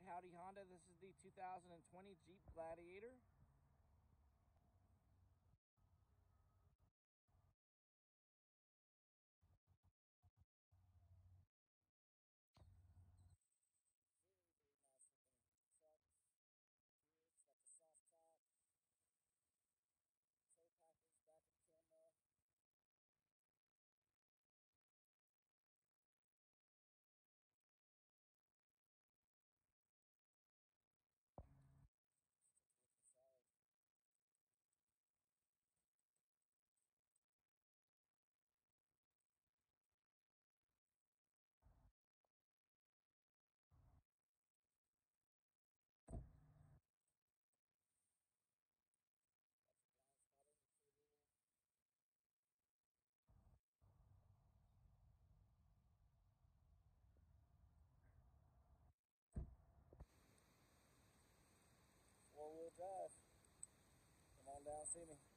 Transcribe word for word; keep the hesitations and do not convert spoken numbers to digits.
Howdy Honda. This is the two thousand twenty Jeep Gladiator. Very, very nice looking truck. Here it's got the soft top, tow package, backup camera. Let's take a look inside. Got your blind spot indicator. Four-wheel drive. Come on down, see me.